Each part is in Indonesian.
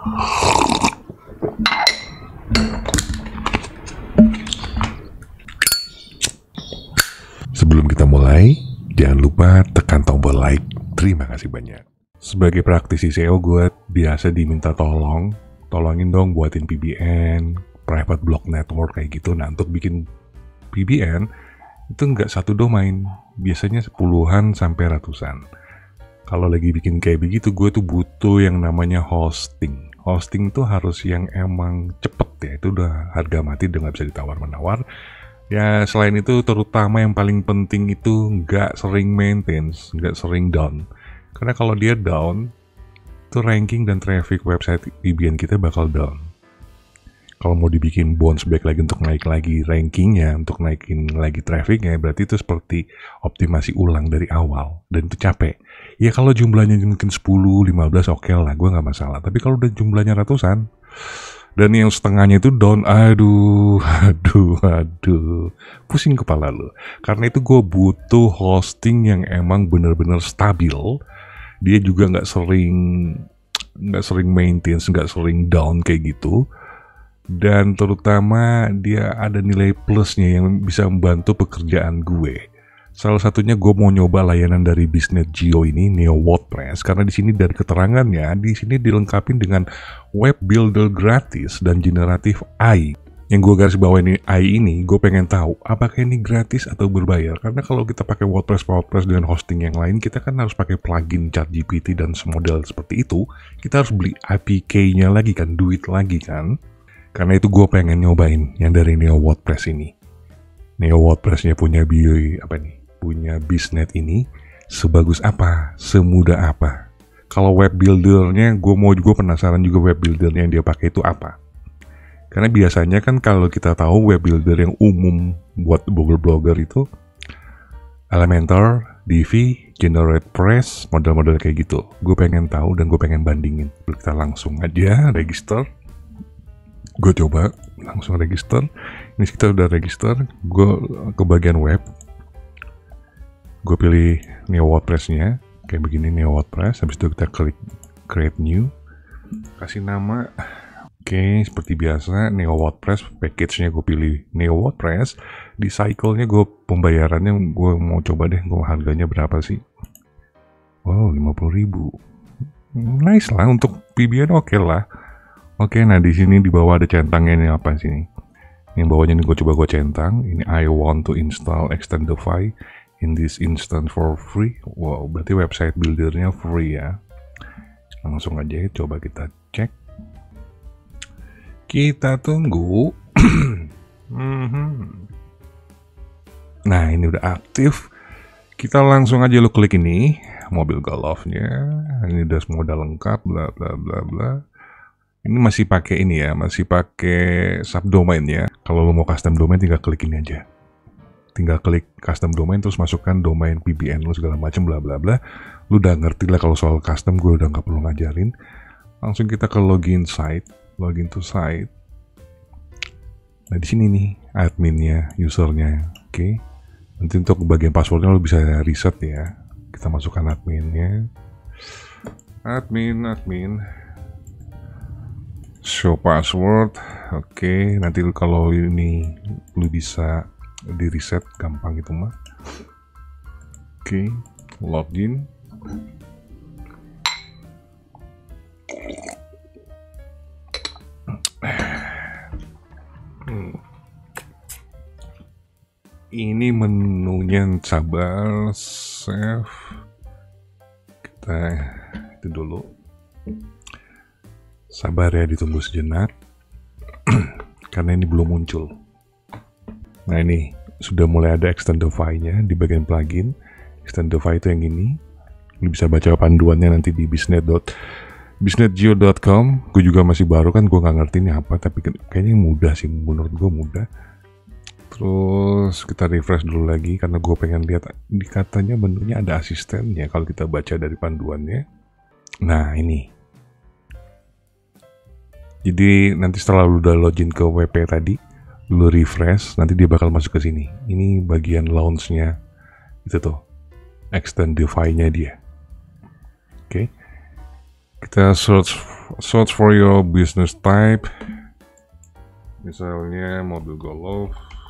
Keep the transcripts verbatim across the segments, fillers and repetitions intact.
Sebelum kita mulai, jangan lupa tekan tombol like. Terima kasih banyak. Sebagai praktisi S E O, gue biasa diminta tolong, tolongin dong buatin P B N, private block network kayak gitu. Nah, untuk bikin P B N, itu nggak satu domain, biasanya sepuluhan sampai ratusan. Kalau lagi bikin kayak begitu, gue tuh butuh yang namanya hosting. Hosting tuh harus yang emang cepet ya, itu udah harga mati, udah nggak bisa ditawar-menawar. Ya selain itu, terutama yang paling penting itu nggak sering maintenance, nggak sering down. Karena kalau dia down, itu ranking dan traffic website P B N kita bakal down. Kalau mau dibikin bounce back lagi untuk naik lagi rankingnya, untuk naikin lagi trafficnya, berarti itu seperti optimasi ulang dari awal. Dan itu capek. Ya kalau jumlahnya mungkin sepuluh, lima belas oke lah, gue nggak masalah. Tapi kalau udah jumlahnya ratusan, dan yang setengahnya itu down, aduh, aduh, aduh, pusing kepala lo. Karena itu gue butuh hosting yang emang bener-bener stabil. Dia juga nggak sering, nggak sering maintenance, nggak sering down kayak gitu. Dan terutama dia ada nilai plusnya yang bisa membantu pekerjaan gue. Salah satunya gue mau nyoba layanan dari BusinessGeo ini, Neo WordPress, karena di sini dari keterangannya, di sini dilengkapi dengan web builder gratis dan generatif A I. Yang gue garis bawah ini A I ini, gue pengen tahu apakah ini gratis atau berbayar. Karena kalau kita pakai WordPress WordPress dengan hosting yang lain, kita kan harus pakai plugin ChatGPT dan semodel seperti itu. Kita harus beli A P K-nya lagi kan, duit lagi kan. Karena itu gue pengen nyobain yang dari Neo WordPress ini. Neo WordPress-nya punya bio apa nih? Punya Biznet ini sebagus apa, semudah apa. Kalau web buildernya, gue mau juga penasaran juga web buildernya yang dia pakai itu apa. Karena biasanya kan kalau kita tahu web builder yang umum buat blogger-blogger itu Elementor, Divi, GeneratePress, model-model kayak gitu. Gue pengen tahu dan gue pengen bandingin. Kita langsung aja register. Gue coba langsung register. Ini kita udah register. Gue ke bagian web. Gue pilih Neo WordPress-nya, kayak begini Neo WordPress. Habis itu kita klik Create New, kasih nama. Oke, seperti biasa Neo WordPress, package-nya gue pilih Neo WordPress. Di cycle-nya gue pembayarannya gue mau coba deh, gue harganya berapa sih? Wow, lima puluh ribu. Nice lah untuk P B N, oke okay lah. Oke, nah di sini di bawah ada centangnya ini apa sih ini? Yang bawahnya ini gue coba gue centang. Ini I want to install Extendify in this instant for free. Wow, berarti website buildernya free ya. Langsung aja coba kita cek. Kita tunggu. Nah, ini udah aktif. Kita langsung aja lo klik ini, mobil golfnya. Ini udah semua udah lengkap, bla bla bla bla. Ini masih pakai ini ya, masih pakai subdomain ya. Kalau lo mau custom domain tinggal klik ini aja. Tinggal klik custom domain terus masukkan domain P B N lu segala macam bla bla bla. Lu udah ngerti lah kalau soal custom, gue udah nggak perlu ngajarin. Langsung kita ke login site, login to site. Nah di sini nih adminnya, usernya, oke. Okay. Nanti untuk bagian passwordnya lu bisa reset ya. Kita masukkan adminnya, admin admin, show password, oke. Okay. Nanti kalau ini lu bisa di reset gampang itu mah. Oke, okay. Login. Hmm. Ini menunya, sabar, save. Kita itu dulu. Sabar ya, ditunggu sejenak. Karena ini belum muncul. Nah ini sudah mulai ada Extendify-nya di bagian plugin. Extendify itu yang ini. Lu bisa baca panduannya nanti di biznet dot businessgeo dot com. Gue juga masih baru kan, gue nggak ngerti ini apa, tapi kayaknya mudah sih, menurut gue mudah. Terus kita refresh dulu lagi karena gue pengen lihat, di katanya menunya ada asistennya kalau kita baca dari panduannya. Nah ini. Jadi nanti setelah lu udah login ke W P tadi, lu refresh, nanti dia bakal masuk ke sini. Ini bagian launch-nya, itu tuh, Extendify-nya dia. Oke, okay. Kita search search for your business type. Misalnya mobil golf.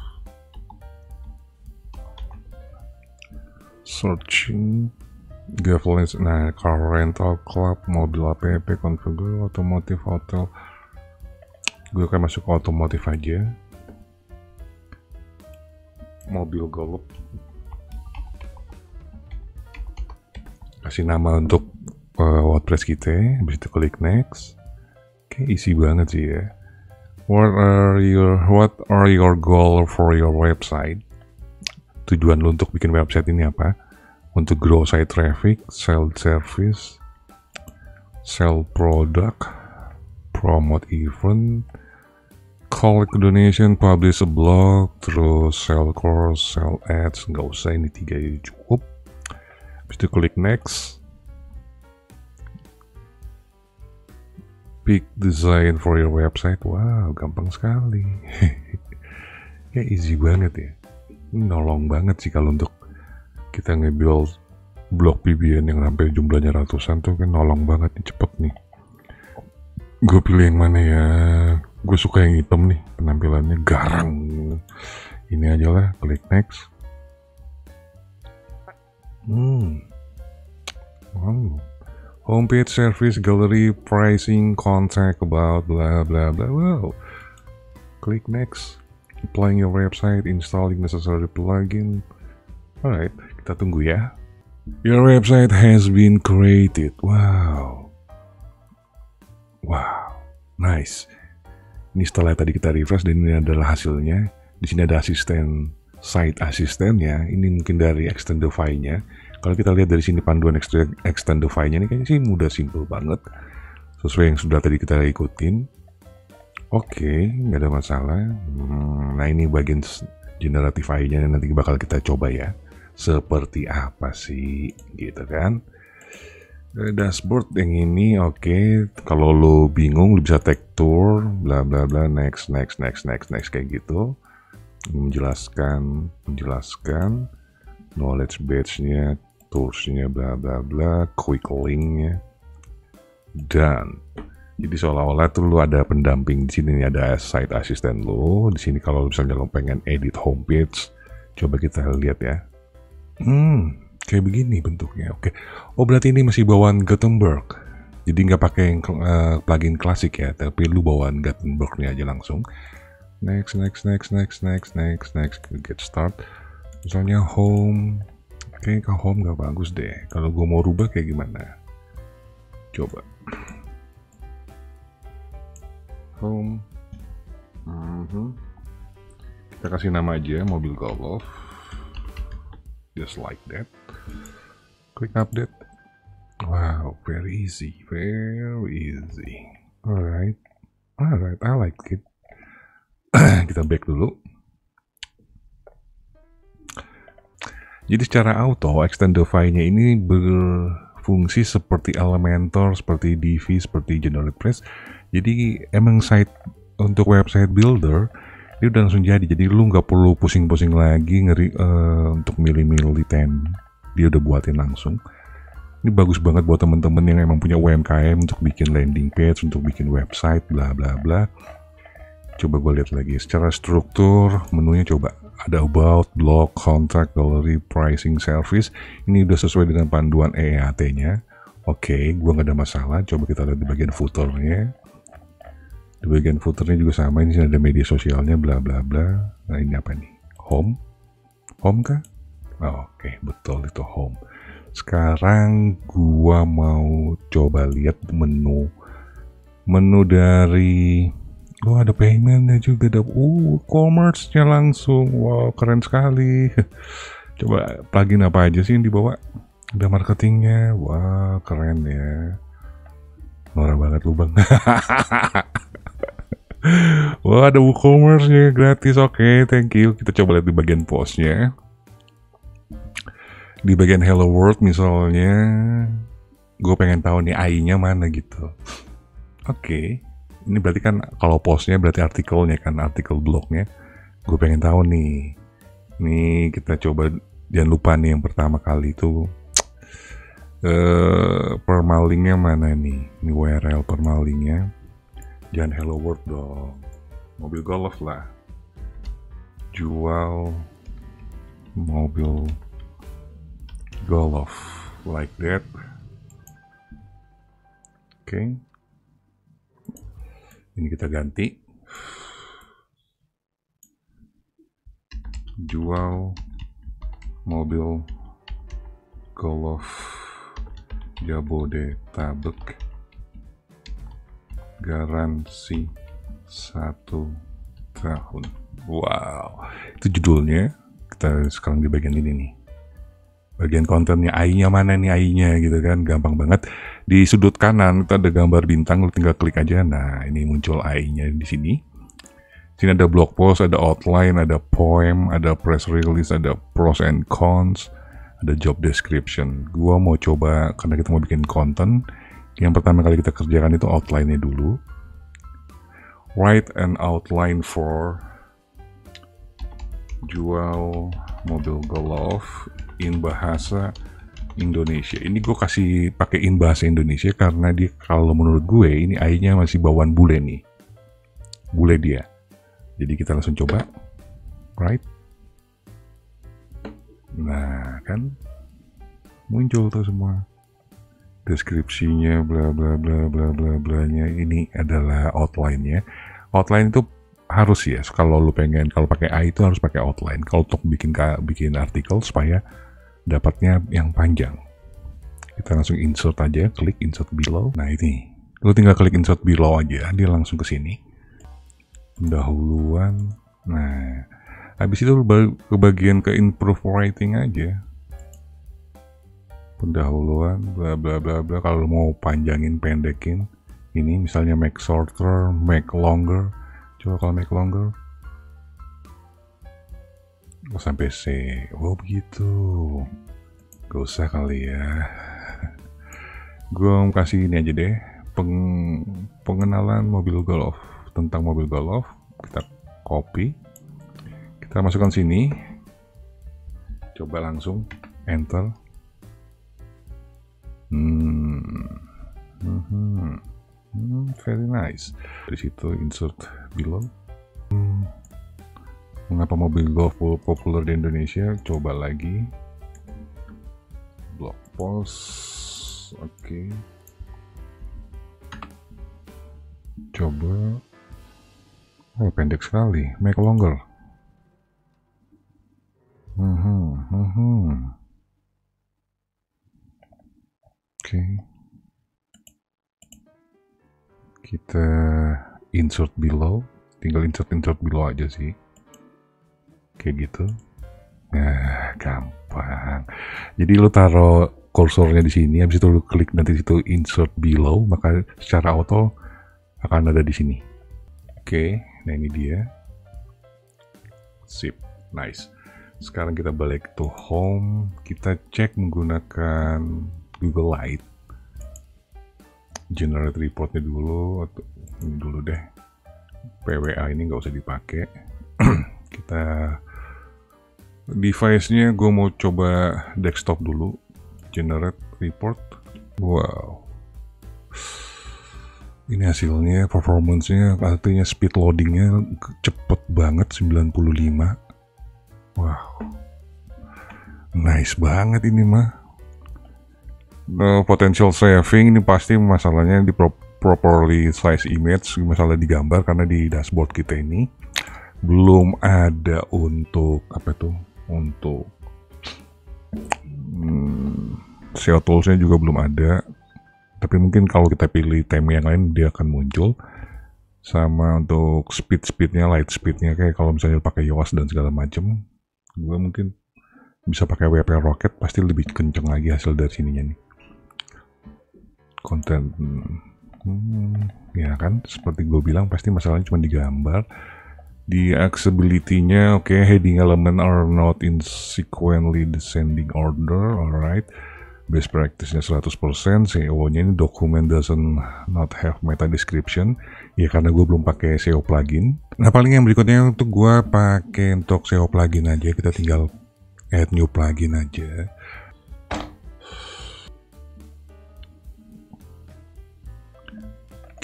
Searching Gavelins, nah car rental club, mobil A P P, configure, otomotif, hotel. Gue akan masuk ke otomotif aja. Mobil golf. Kasih nama untuk uh, WordPress kita, habis itu klik next. Oke, easy banget sih ya. What are your What are your goal for your website? Tujuan lu untuk bikin website ini apa? Untuk grow site traffic, sell service, sell product, promote event, collect donation, publish a blog, terus sell course, sell ads. Nggak usah, ini tiga ini cukup. Habis itu klik next. Pick design for your website. Wow, gampang sekali. Ya easy banget ya. Nolong banget sih kalau untuk kita nge-build blog P B N yang sampai jumlahnya ratusan tuh kan nolong banget nih, cepet nih. Gue pilih yang mana ya? Gue suka yang hitam nih, penampilannya garang. Ini aja lah, klik next. Hmm. Wow. Homepage, service, gallery, pricing, contact about, blah blah blah. Wow. Klik next. Applying your website, installing necessary plugin. Alright, kita tunggu ya. Your website has been created. Wow. Wow. Nice. Ini setelah tadi kita refresh dan ini adalah hasilnya. Di sini ada asisten, site asistennya. Ini mungkin dari Extendify-nya. Kalau kita lihat dari sini panduan Extendify-nya ini kayaknya sih mudah, simple banget. Sesuai yang sudah tadi kita ikutin. Oke, okay, nggak ada masalah. Hmm, nah ini bagian Generatify-nya nanti bakal kita coba ya. Seperti apa sih, gitu kan? Dashboard yang ini oke. Okay. Kalau lo bingung, lo bisa take tour, bla bla bla, next next next next next kayak gitu. Menjelaskan, menjelaskan knowledge badge-nya, tools-nya, bla bla bla, quick link-nya, dan jadi seolah-olah tuh lu ada pendamping di sini, ada site assistant lu di sini. Kalau misalnya lo pengen edit homepage, coba kita lihat ya. Hmm, kayak begini bentuknya. Oke. Oh berarti ini masih bawaan Gutenberg. Jadi nggak pakai yang uh, plugin klasik ya, tapi lu bawaan Gutenberg-nya aja langsung. Next, next, next, next, next, next, next, get start. Misalnya home. Oke, ke home nggak bagus deh. Kalau gue mau rubah kayak gimana? Coba. Home. Mm-hmm. Kita kasih nama aja mobil golf, just like that. Klik update. Wow, very easy, very easy. Alright, alright, I like it. Kita back dulu. Jadi secara auto Extendify-nya ini berfungsi seperti Elementor, seperti Divi, seperti GeneratePress. Jadi emang site untuk website builder ini udah langsung jadi. Jadi lu nggak perlu pusing-pusing lagi ngeri uh, untuk milih-milih tem. Dia udah buatin langsung. Ini bagus banget buat temen-temen yang emang punya U M K M untuk bikin landing page, untuk bikin website, bla bla bla. Coba gue lihat lagi secara struktur menunya. Coba ada about, blog, contact, gallery, pricing, service. Ini udah sesuai dengan panduan E E A T-nya. Oke, okay, gue nggak ada masalah. Coba kita lihat di bagian footernya. Di bagian footernya juga sama, ini ada media sosialnya, bla bla bla. Nah ini apa nih? Home? Home kah? Oh, oke, okay. Betul itu home. Sekarang gua mau coba lihat menu. Menu dari, oh ada paymentnya juga, ada uh commerce-nya langsung. Wow, keren sekali. Coba plugin apa aja sih yang dibawa? Ada marketingnya, wah wow, keren ya. Norak banget lu bang. Wah, ada WooCommerce-nya gratis. Oke, okay, thank you. Kita coba lihat di bagian post-nya. Di bagian Hello World misalnya, gue pengen tahu nih A I-nya mana gitu. Oke, okay. Ini berarti kan kalau post-nya berarti artikelnya kan, artikel blognya. Gue pengen tahu nih. Nih kita coba, jangan lupa nih yang pertama kali itu uh, permalingnya mana nih? Ini U R L permalingnya. Jangan hello world dong. Mobil golf lah. Jual mobil golf like that. Oke. Okay. Ini kita ganti. Jual mobil golf Jabodetabek, garansi satu tahun. Wow, itu judulnya. Kita sekarang di bagian ini nih, bagian kontennya. A I-nya mana nih? A I-nya gitu kan, gampang banget. Di sudut kanan itu ada gambar bintang, lu tinggal klik aja. Nah, ini muncul A I-nya di sini. Sini ada blog post, ada outline, ada poem, ada press release, ada pros and cons, ada job description. Gua mau coba, karena kita mau bikin konten, yang pertama kali kita kerjakan itu outline-nya dulu. Write an outline for jual mobil golf in bahasa Indonesia. Ini gue kasih pakai in bahasa Indonesia karena dia, kalau menurut gue ini A I-nya masih bawaan bule nih, bule dia. Jadi kita langsung coba, right? Nah kan muncul tuh semua deskripsinya, bla bla bla bla bla bla nya. Ini adalah outline-nya. Outline itu harus ya, kalau lu pengen, kalau pakai A I itu harus pakai outline. Kalau untuk bikin bikin artikel supaya dapatnya yang panjang, kita langsung insert aja, klik insert below. Nah ini, lu tinggal klik insert below aja, dia langsung ke sini. Pendahuluan. Nah, habis itu ke bagian ke improve writing aja. Pendahuluan, bla bla bla bla. Kalau mau panjangin, pendekin, ini misalnya make shorter, make longer. Coba kalau make longer, oh, sampai C. Oh begitu. Gak usah kali ya. Gue mau kasih ini aja deh, peng pengenalan mobil golf. Tentang mobil golf, kita copy, kita masukkan sini, coba langsung enter. Hmm, hmm, hmm very nice. Dari situ insert below. Hmm. Mengapa mobil golf populer di Indonesia? Coba lagi, blog post, oke. Okay. Coba. Oh, pendek sekali. Make longer. Hmm, hmm, hmm. Oke. Okay. Kita insert below. Tinggal insert-insert below aja sih. Kayak gitu. Nah, gampang. Jadi lu taruh kursornya di sini, habis itu lu klik nanti situ insert below, maka secara auto akan ada di sini. Oke. Okay. Nah ini dia, sip, nice. Sekarang kita balik to home, kita cek menggunakan Google Light, generate reportnya dulu, atau ini dulu deh, P W A ini nggak usah dipakai. Kita device-nya gue mau coba desktop dulu, generate report. Wow. Ini hasilnya, performance-nya, artinya speed loading-nya cepet banget, sembilan puluh lima. Wow. Nice banget ini mah. The potential saving ini pasti masalahnya di pro properly size image, masalah di gambar, karena di dashboard kita ini belum ada untuk, apa tuh, untuk hmm, S E O tools-nya juga belum ada. Tapi mungkin kalau kita pilih tema yang lain dia akan muncul. Sama untuk speed-speednya, light speednya, kayak kalau misalnya pakai Yoast dan segala macem, gue mungkin bisa pakai W P Rocket, pasti lebih kenceng lagi hasil dari sininya nih. Konten, hmm, ya kan, seperti gue bilang pasti masalahnya cuma di gambar. Di accessibility-nya, oke, okay, heading element are not in sequentially descending order, alright. Best practice-nya seratus persen, S E O-nya ini document doesn't not have meta description, ya karena gue belum pakai S E O plugin. Nah paling yang berikutnya untuk gue pakai untuk S E O plugin aja, kita tinggal add new plugin aja.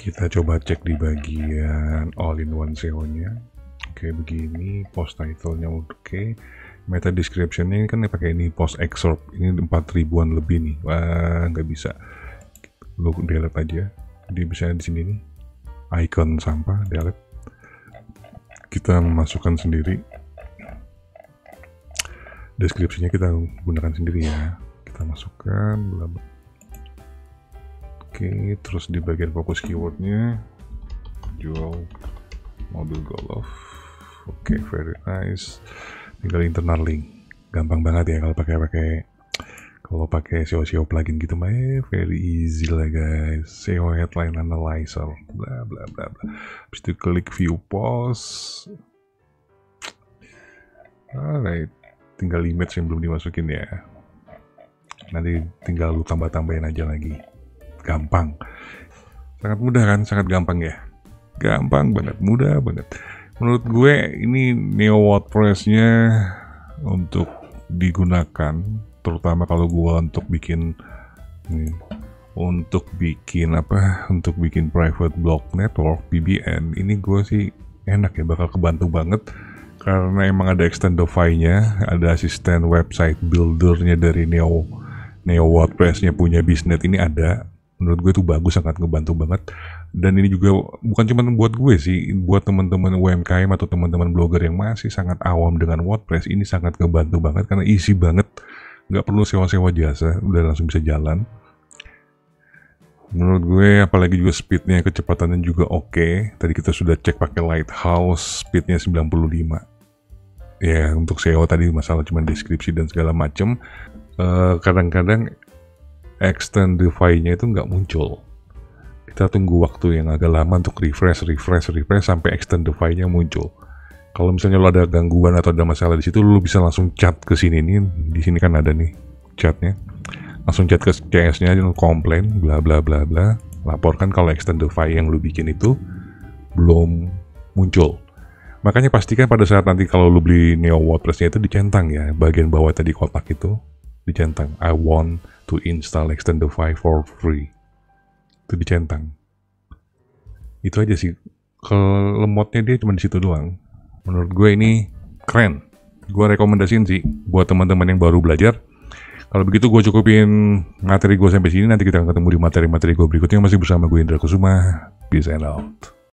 Kita coba cek di bagian all-in-one S E O-nya. Oke, begini. Post title-nya oke. Meta description-nya ini kan pakai ini post excerpt. Ini empat ribuan lebih nih. Wah, nggak bisa. Lu delete aja. Dia bisa di sini nih. Icon sampah, delete. Kita masukkan sendiri. Deskripsinya kita gunakan sendiri ya. Kita masukkan. Bla bla. Oke, terus di bagian fokus keywordnya jual mobil Golf. Oke, very nice. Tinggal internal link, gampang banget ya kalau pakai pakai kalau pakai S E O S E O plugin gitu mah, eh, very easy lah guys. S E O headline analyzer, bla bla bla bla. Habis itu klik view post. Alright, tinggal image yang belum dimasukin ya. Nanti tinggal lu tambah-tambahin aja lagi. Gampang, sangat mudah kan, sangat gampang ya, gampang banget, mudah banget. Menurut gue ini Neo WordPress-nya untuk digunakan, terutama kalau gue untuk bikin nih, untuk bikin apa, untuk bikin private blog network P B N. Ini gue sih enak ya, bakal kebantu banget karena emang ada Extendify-nya, ada asisten website builder-nya dari Neo Neo WordPress-nya punya Biznet ini ada. Menurut gue itu bagus, sangat ngebantu banget. Dan ini juga bukan cuma buat gue sih, buat teman-teman U M K M atau teman-teman blogger yang masih sangat awam dengan WordPress, ini sangat ngebantu banget karena easy banget, nggak perlu sewa-sewa jasa, udah langsung bisa jalan. Menurut gue, apalagi juga speednya, kecepatannya juga oke. Tadi kita sudah cek pakai Lighthouse, speednya sembilan puluh lima. Ya, untuk S E O tadi masalah cuma deskripsi dan segala macem. Uh, kadang-kadang Extendify-nya itu nggak muncul. Kita tunggu waktu yang agak lama untuk refresh, refresh, refresh sampai Extendify-nya muncul. Kalau misalnya lo ada gangguan atau ada masalah di situ, lo bisa langsung chat ke sini nih. Di sini kan ada nih chatnya. Langsung chat ke C S-nya aja, komplain, bla bla bla bla. Laporkan kalau Extendify yang lo bikin itu belum muncul. Makanya pastikan pada saat nanti kalau lo beli Neo WordPress-nya itu dicentang ya, bagian bawah tadi kotak itu dicentang, I want to install Extendify for free. Itu dicentang. Itu aja sih. Kalau lemotnya dia cuma di situ doang. Menurut gue ini keren. Gue rekomendasiin sih buat teman-teman yang baru belajar. Kalau begitu gue cukupin materi gue sampai sini. Nanti kita akan ketemu di materi-materi gue berikutnya. Masih bersama gue Indra Kusuma. Peace and out.